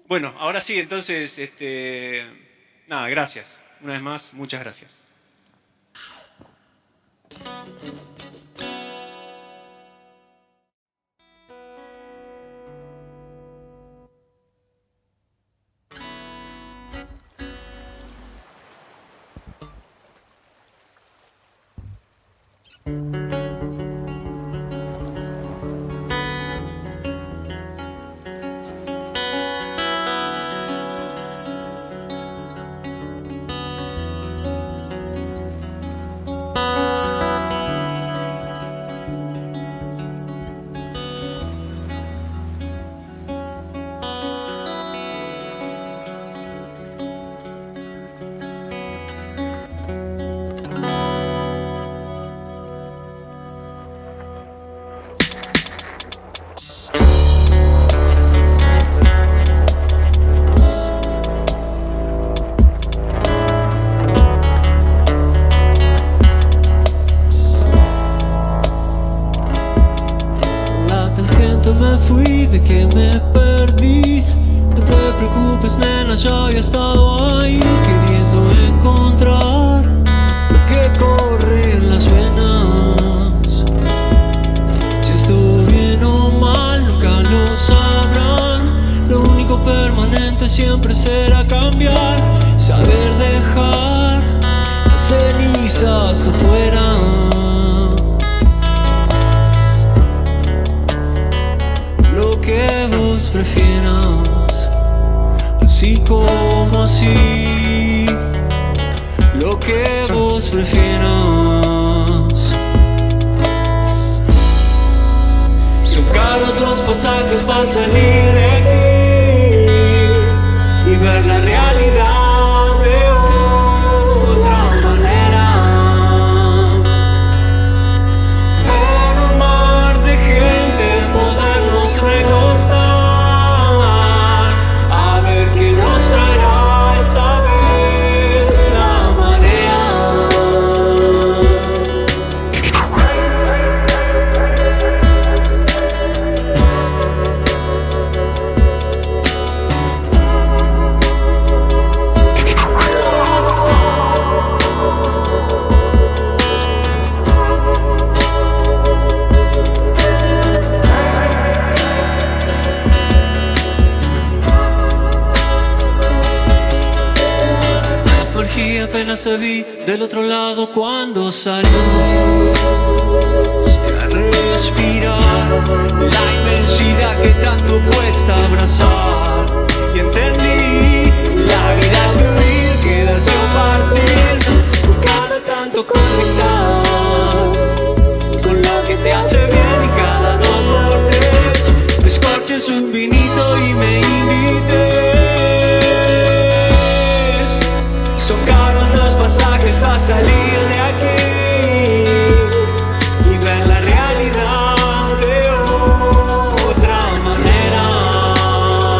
Bueno, ahora sí, entonces, nada, gracias. Una vez más, muchas gracias. Me fui, de que me perdí. No te preocupes, nena, yo había estado ahí, queriendo encontrar lo que corre en las venas. Si estuvo bien o mal, nunca lo sabrán. Lo único permanente siempre será cambiar, saber dejar las cenizas afuera. Prefieras, así como así, lo que vos prefieras. Son caros los pasajes para salir de aquí y ver la realidad de otra manera. En un mar de gente podernos recostar, apenas se vi del otro lado cuando salió. A respirar la inmensidad que tanto cuesta abrazar. Y entendí, la vida es fluir, quedarse o partir. Cada tanto conectar con lo que te hace bien y cada 2 por 3 me escorches un vinito y me invites. Son caros los pasajes para salir de aquí y ver la realidad de otra manera.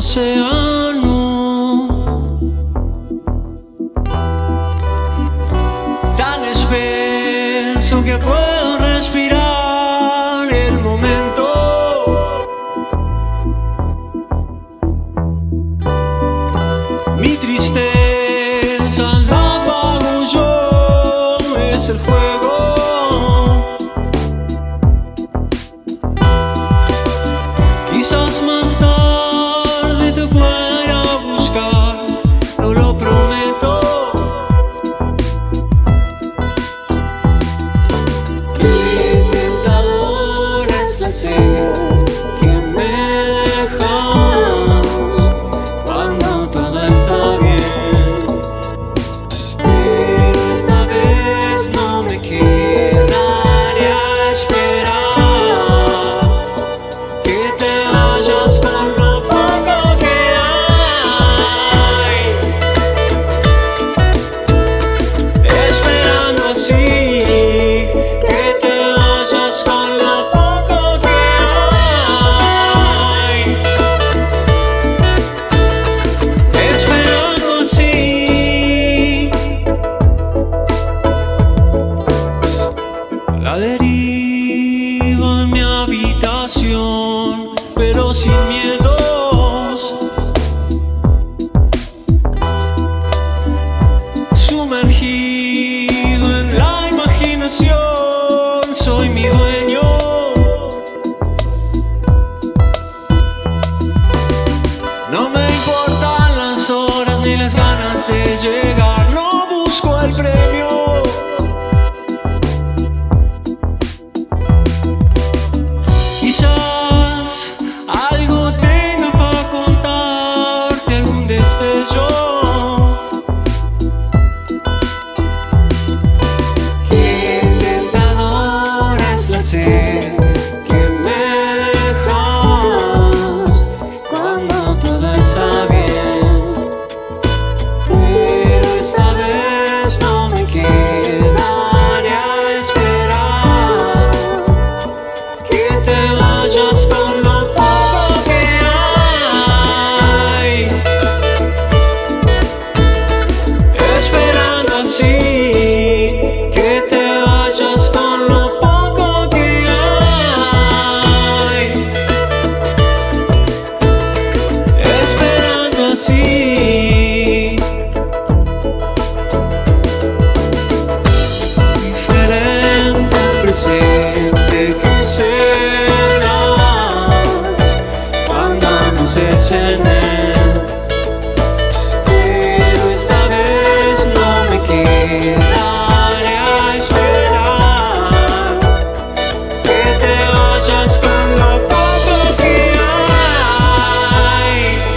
océano. Tan espeso que puedo respirar el momento. Mi tristeza la pago yo, es el juego. Quizás más tarde te pueda buscar, no lo prometo. Qué tentadora es la sed que me dejas cuando todo está bien, pero esta vez no me quedaré a esperar que te vayas con lo poco que hay, esperando así que te vayas con lo poco que hay, esperando así. La deriva en mi habitación, pero sin miedos, sumergido en la imaginación, soy mi dueño. No me importan las horas ni las ganas de llegar, no busco el premio. Quizás algo tenga para contarte, algún destello. Qué tentadora es la sed que me dejas cuando todo está bien, pero esta vez no me quedaré a esperar que te vayas con lo poco que hay, esperando así que te vayas con lo poco que hay, esperando así. Diferente al presente que será cuando nos echen él, pero esta vez no me quedaré a esperar que te vayas con lo poco que hay,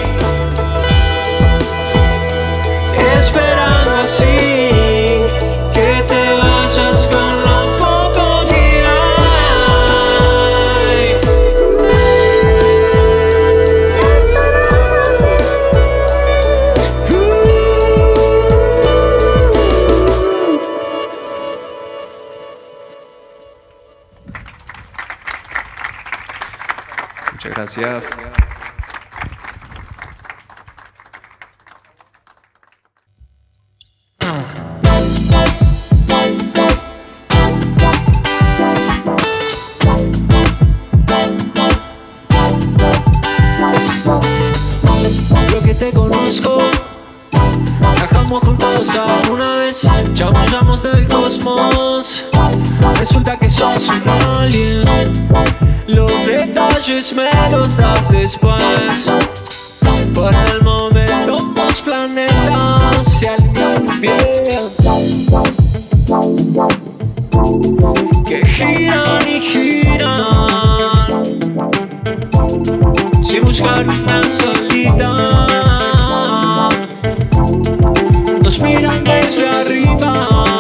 esperando así que te vayas con lo poco que hay, esperando así. Muchas gracias. Lo que te conozco, viajamos juntos a una vez, chamullamos del cosmos. Resulta que sos un alien, los detalles me los das después. Por el momento los planetas se alinean bien, que giran y giran sin buscar una salida. Nos miran desde arriba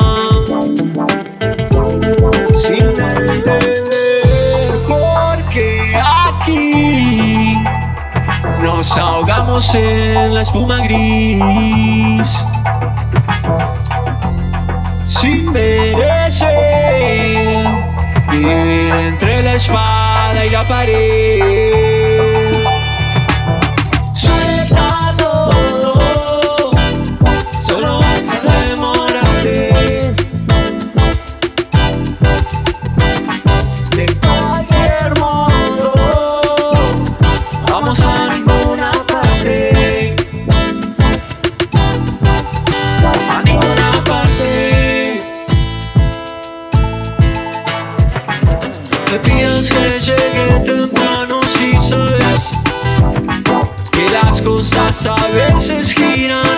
sin entender por qué aquí nos ahogamos en la espuma gris, sin merecer vivir entre la espada y la pared. Soy cosas a veces giran